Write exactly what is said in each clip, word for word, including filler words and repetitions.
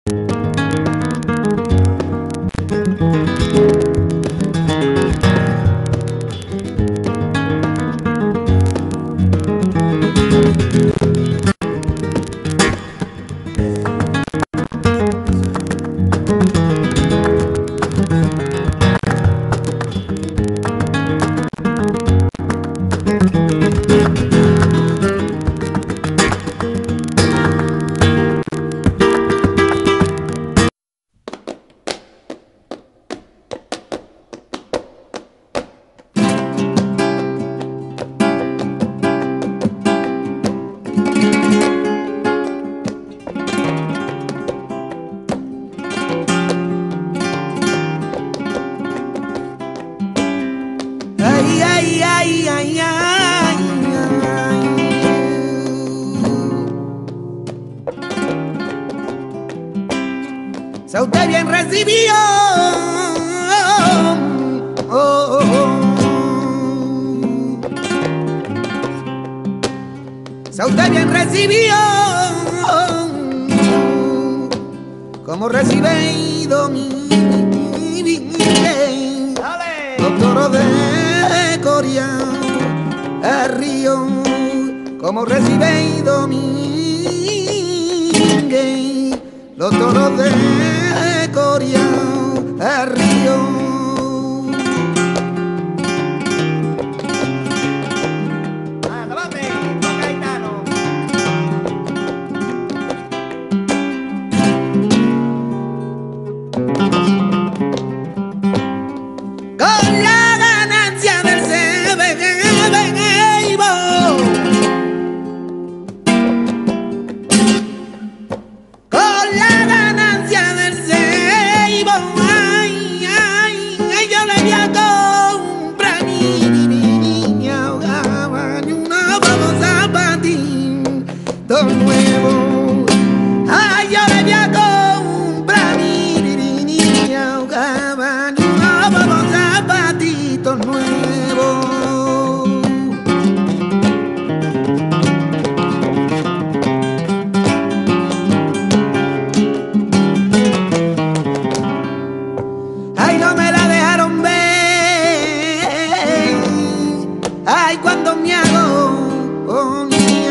Ay, ay, ay, ay, ay, ay. Sea usted bien recibido, oh, oh, oh. Sea usted bien recibido, como recibido mi doctor de Coria, el río, como recibido mi los toros de Coria, el río. Nuevo, ay, yo le voy a comprar mi niña, unos nuevos zapatitos nuevos. Ay, no me la dejaron ver, ay, cuando me hago oh,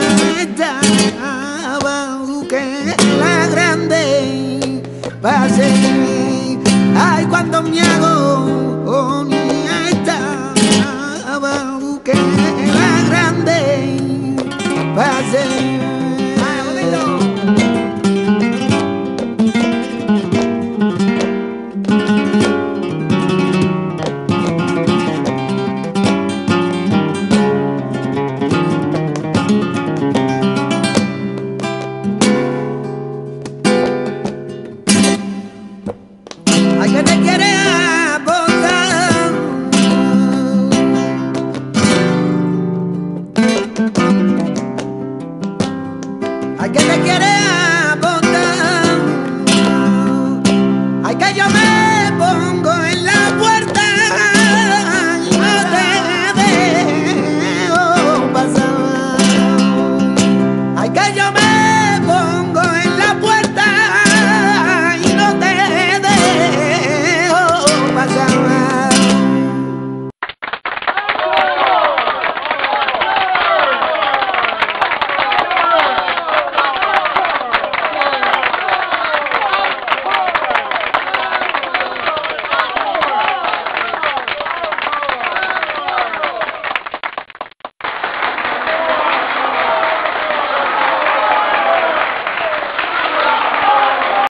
la grande pasé, ay, cuando me hago oh, nieta, que la grande pasé.